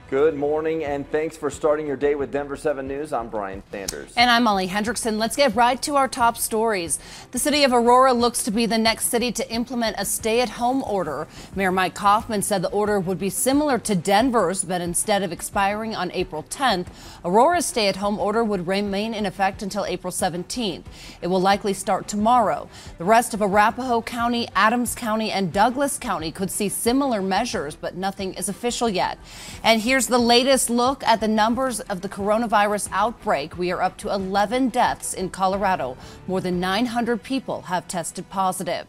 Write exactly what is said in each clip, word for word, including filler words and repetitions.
Good morning, and thanks for starting your day with Denver seven News. I'm Brian Sanders. And I'm Molly Hendrickson. Let's get right to our top stories. The city of Aurora looks to be the next city to implement a stay-at-home order. Mayor Mike Kaufman said the order would be similar to Denver's, but instead of expiring on April tenth, Aurora's stay-at-home order would remain in effect until April seventeenth. It will likely start tomorrow. The rest of Arapahoe County, Adams County, and Douglas County could see similar measures, but nothing is official yet. And here's the latest look at the numbers of the coronavirus outbreak. We are up to eleven deaths in Colorado. More than nine hundred people have tested positive.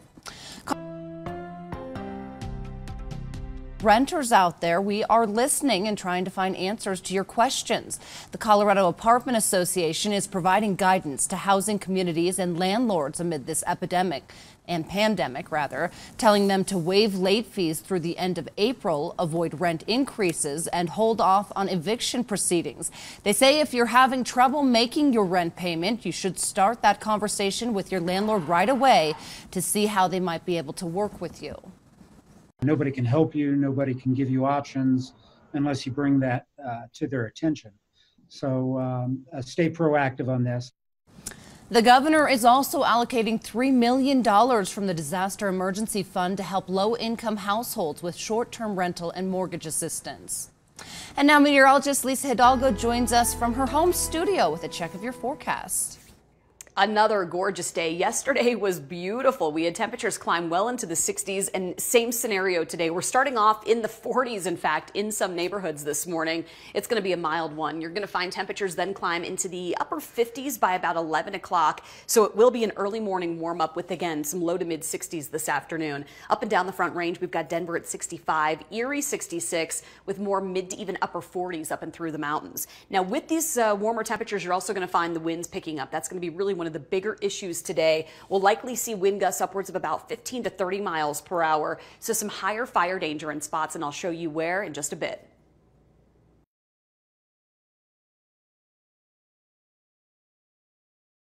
Renters out there, we are listening and trying to find answers to your questions. The Colorado Apartment Association is providing guidance to housing communities and landlords amid this epidemic and pandemic, rather, telling them to waive late fees through the end of April, avoid rent increases, and hold off on eviction proceedings. They say if you're having trouble making your rent payment, you should start that conversation with your landlord right away to see how they might be able to work with you. Nobody can help you. Nobody can give you options unless you bring that uh, to their attention. So um, uh, stay proactive on this. The governor is also allocating three million dollars from the Disaster Emergency Fund to help low-income households with short-term rental and mortgage assistance. And now meteorologist Lisa Hidalgo joins us from her home studio with a check of your forecast. Another gorgeous day. Yesterday was beautiful. We had temperatures climb well into the sixties, and same scenario today. We're starting off in the forties, in fact, in some neighborhoods this morning. It's going to be a mild one. You're going to find temperatures then climb into the upper fifties by about eleven o'clock. So it will be an early morning warm up with, again, some low to mid sixties this afternoon. Up and down the Front Range, we've got Denver at sixty-five, Erie sixty-six, with more mid to even upper forties up and through the mountains. Now, with these uh, warmer temperatures, you're also going to find the winds picking up. That's going to be really one of the bigger issues today. We'll likely see wind gusts upwards of about fifteen to thirty miles per hour. So some higher fire danger in spots, and I'll show you where in just a bit.